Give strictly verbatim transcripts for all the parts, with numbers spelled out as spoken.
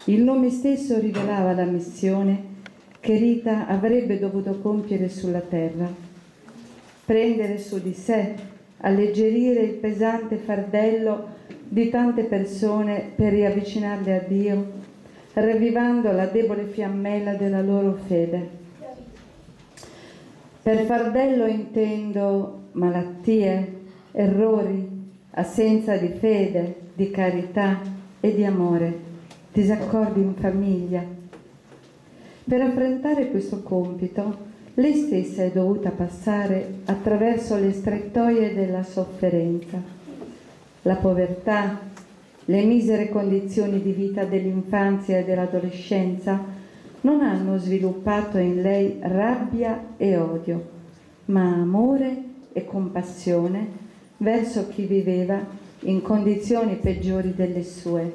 Il nome stesso rivelava la missione che Rita avrebbe dovuto compiere sulla terra: prendere su di sé, alleggerire il pesante fardello di tante persone per riavvicinarle a Dio, ravvivando la debole fiammella della loro fede. Per fardello intendo malattie, errori, assenza di fede, di carità e di amore, disaccordi in famiglia. Per affrontare questo compito, lei stessa è dovuta passare attraverso le strettoie della sofferenza, la povertà, le misere condizioni di vita dell'infanzia e dell'adolescenza non hanno sviluppato in lei rabbia e odio, ma amore e compassione verso chi viveva in condizioni peggiori delle sue.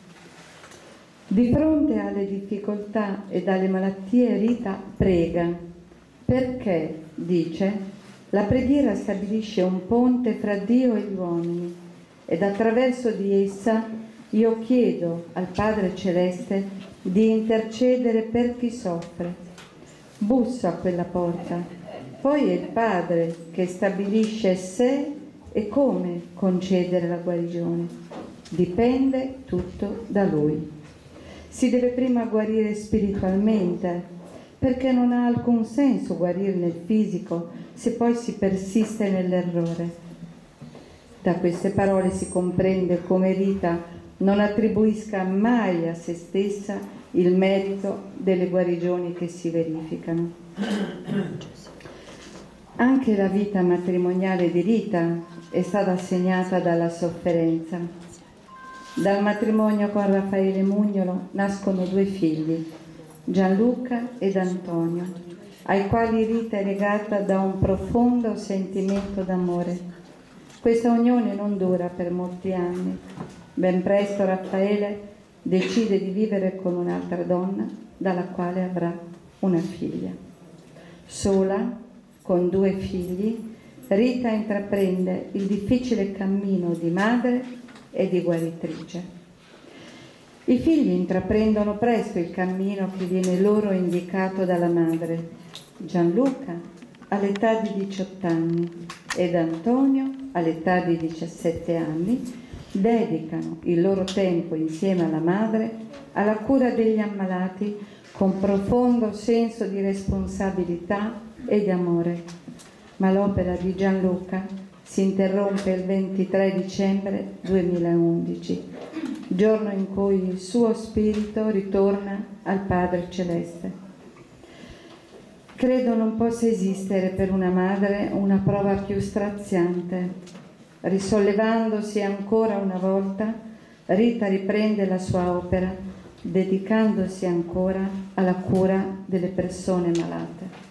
Di fronte alle difficoltà e alle malattie, Rita prega, perché, dice, la preghiera stabilisce un ponte fra Dio e gli uomini ed attraverso di essa io chiedo al Padre Celeste di intercedere per chi soffre. Busso a quella porta, poi è il Padre che stabilisce se e come concedere la guarigione. Dipende tutto da Lui. Si deve prima guarire spiritualmente, perché non ha alcun senso guarire nel fisico se poi si persiste nell'errore. Da queste parole si comprende come Rita non attribuisca mai a se stessa il merito delle guarigioni che si verificano. Anche la vita matrimoniale di Rita è stata segnata dalla sofferenza. Dal matrimonio con Raffaele Mugnolo nascono due figli, Gianluca ed Antonio, ai quali Rita è legata da un profondo sentimento d'amore. Questa unione non dura per molti anni. Ben presto Raffaele decide di vivere con un'altra donna, dalla quale avrà una figlia. Sola, con due figli, Rita intraprende il difficile cammino di madre e di guaritrice. I figli intraprendono presto il cammino che viene loro indicato dalla madre. Gianluca all'età di diciotto anni ed Antonio all'età di diciassette anni dedicano il loro tempo insieme alla madre alla cura degli ammalati con profondo senso di responsabilità e di amore. Ma l'opera di Gianluca si interrompe il ventitré dicembre duemilaundici, giorno in cui il suo spirito ritorna al Padre Celeste. Credo non possa esistere per una madre una prova più straziante. Risollevandosi ancora una volta, Rita riprende la sua opera, dedicandosi ancora alla cura delle persone malate.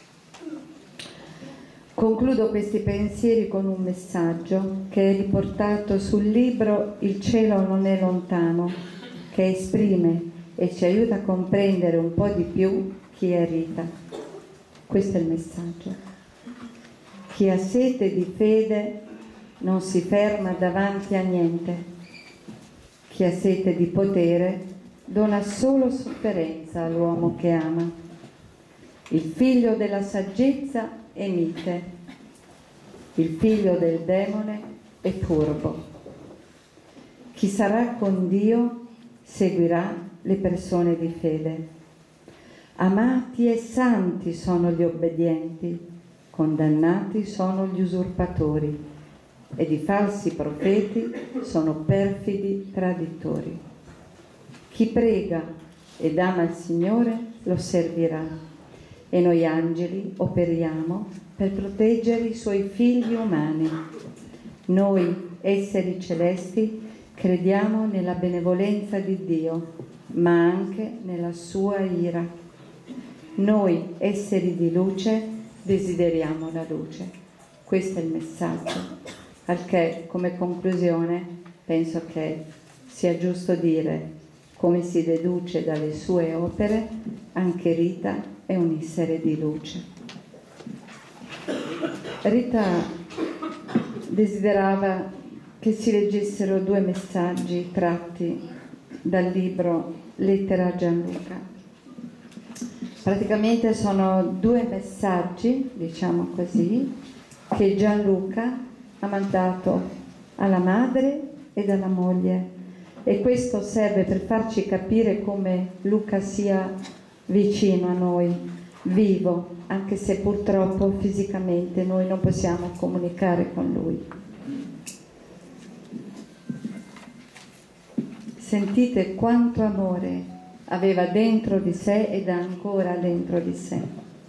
Concludo questi pensieri con un messaggio che è riportato sul libro Il cielo non è lontano, che esprime e ci aiuta a comprendere un po' di più chi è Rita. Questo è il messaggio. Chi ha sete di fede non si ferma davanti a niente. Chi ha sete di potere dona solo sofferenza all'uomo che ama. Il figlio della saggezza è mite, il figlio del demone è furbo. Chi sarà con Dio seguirà le persone di fede. Amati e santi sono gli obbedienti, condannati sono gli usurpatori, ed i falsi profeti sono perfidi traditori. Chi prega ed ama il Signore lo servirà, e noi angeli operiamo per proteggere i suoi figli umani. Noi, esseri celesti, crediamo nella benevolenza di Dio, ma anche nella sua ira. Noi, esseri di luce, desideriamo la luce. Questo è il messaggio. Al che, come conclusione, penso che sia giusto dire, come si deduce dalle sue opere, anche Rita è un essere di luce. Rita desiderava che si leggessero due messaggi tratti dal libro Lettera a Gianluca. Praticamente sono due messaggi, diciamo così, che Gianluca ha mandato alla madre e alla moglie, e questo serve per farci capire come Luca sia vicino a noi, vivo, anche se purtroppo fisicamente noi non possiamo comunicare con lui. Sentite quanto amore aveva dentro di sé ed ha ancora dentro di sé.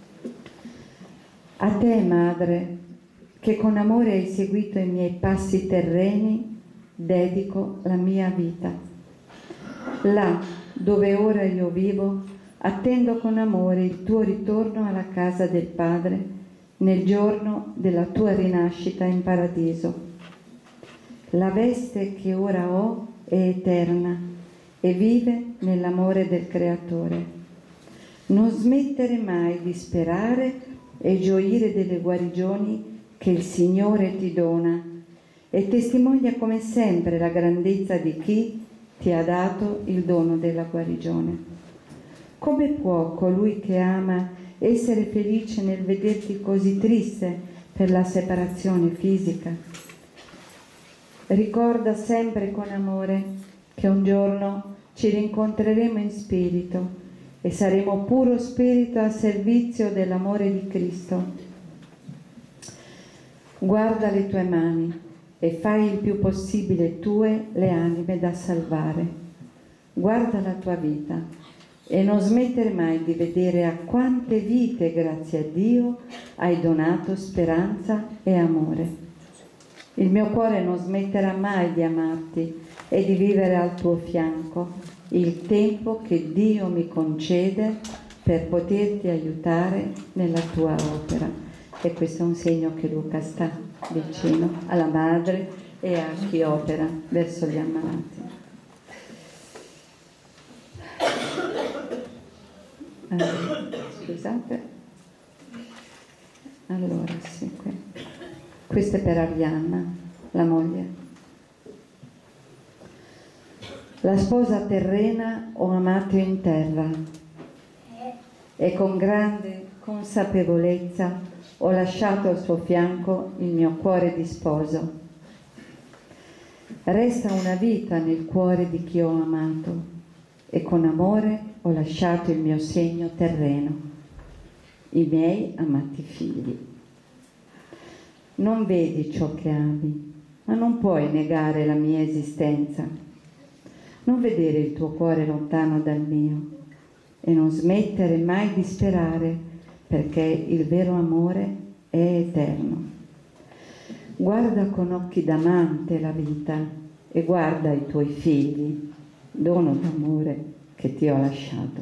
A te, madre, che con amore hai seguito i miei passi terreni, dedico la mia vita. Là dove ora io vivo, attendo con amore il tuo ritorno alla casa del Padre nel giorno della tua rinascita in paradiso. La veste che ora ho è eterna e vive nell'amore del Creatore. Non smettere mai di sperare e gioire delle guarigioni che il Signore ti dona, e testimonia come sempre la grandezza di chi ti ha dato il dono della guarigione. Come può colui che ama essere felice nel vederti così triste per la separazione fisica? Ricorda sempre con amore che un giorno ci rincontreremo in spirito e saremo puro spirito a servizio dell'amore di Cristo. Guarda le tue mani e fai il più possibile tue le anime da salvare. Guarda la tua vita e non smettere mai di vedere a quante vite, grazie a Dio, hai donato speranza e amore. Il mio cuore non smetterà mai di amarti e di vivere al tuo fianco il tempo che Dio mi concede per poterti aiutare nella tua opera. E questo è un segno che Luca sta vicino alla madre e a chi opera verso gli ammalati. Allora, scusate. Allora, sì, qui. Questo è per Arianna, la moglie. La sposa terrena ho amato in terra e con grande consapevolezza ho lasciato al suo fianco il mio cuore di sposo. Resta una vita nel cuore di chi ho amato e con amore ho lasciato il mio segno terreno, i miei amati figli. Non vedi ciò che ami, ma non puoi negare la mia esistenza. Non vedere il tuo cuore lontano dal mio e non smettere mai di sperare, perché il vero amore è eterno. Guarda con occhi d'amante la vita e guarda i tuoi figli, dono d'amore che ti ho lasciato.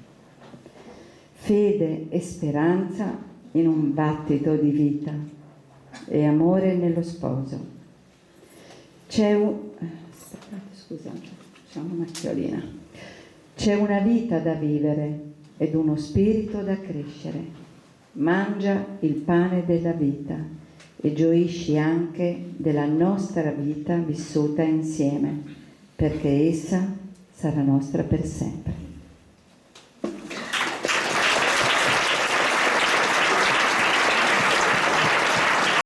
Fede e speranza in un battito di vita e amore nello sposo. C'è un... Aspettate, scusate, c'è una macchiolina. C'è una vita da vivere ed uno spirito da crescere. Mangia il pane della vita e gioisci anche della nostra vita vissuta insieme, perché essa sarà nostra per sempre.